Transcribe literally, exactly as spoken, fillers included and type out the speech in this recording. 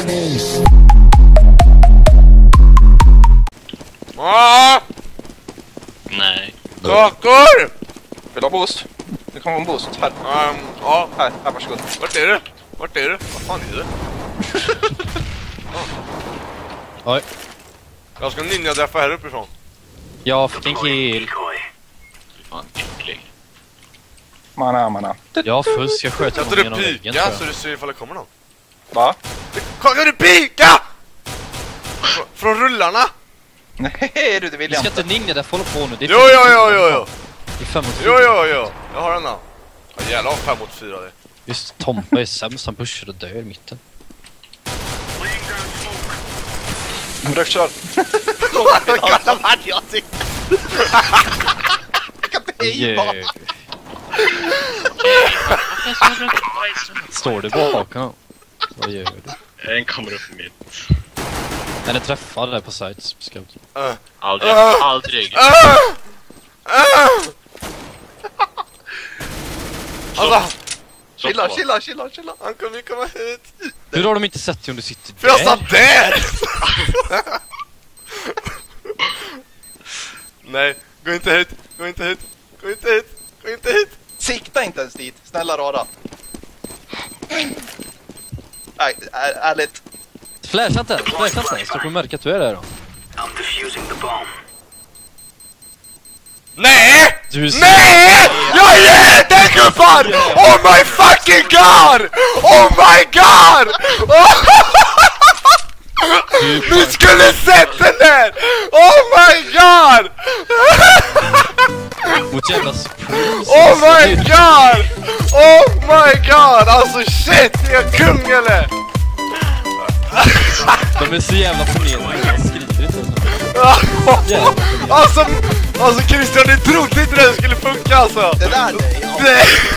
Ah! Nej. Kakor! Vill du ha boost? Det kommer en boost här. Um, ja, Här, här, varsågod. vart är du? Vart är du? Vad fan är du? Oj. Jag ska ninja-dräffa här uppifrån. Jag fick en kill. Fan, äcklig. Mana, mana. Ja, fusk. Jag sköt Jag honom tar genom upp väggen. pika tror så jag. du ser ifall det kommer någon. Va? Kan du pika? Fr- Från rullarna? Nej du, det vill Vi jag ska inte. inte ninja där, får hålla på nu. Det är Jo, jo, jo, jo, jo. Det är fem mot Jo, fyra. jo, jo. Jag har den här. Ja, jävlar, fem mot fyra det. Just Tompa är sämst, han pushar och dör i mitten. Rökskör. Kolla vad jag tyckte. Jag kan inte Oj, hejva. oj, oj. Står du bakom honom? Vad gör du? Den kommer upp mitt. Den är träffad där på sides. Scout. Uh, Aldrig. Uh. Aldrig. uh, uh. Alltså, Så Chilla, på. chilla, chilla, chilla. han kommer ju komma hit. Hur har de inte sett dig om du sitter För jag där? satt där! Nej, gå inte hit, gå inte hit, gå inte hit, gå inte hit. Sikta inte ens dit. Snälla rara. Nej, är, ärligt. Flasha inte, flasha inte. Så kommer märka att du är där då. Nej! Du är så... Nej! Jag är den gubbar! Oh my fucking god! Oh my god! Oh! Ni skulle sett den där! Oh my god! Mot jävla surprise. Oh my god! Oh my god! Alltså shit, jag är kung eller? De är så jävla förnedrande. Jag skriver inte ens. Alltså, alltså Christian, ni trodde inte det skulle funka alltså. Det där, nej. Ja. Nej.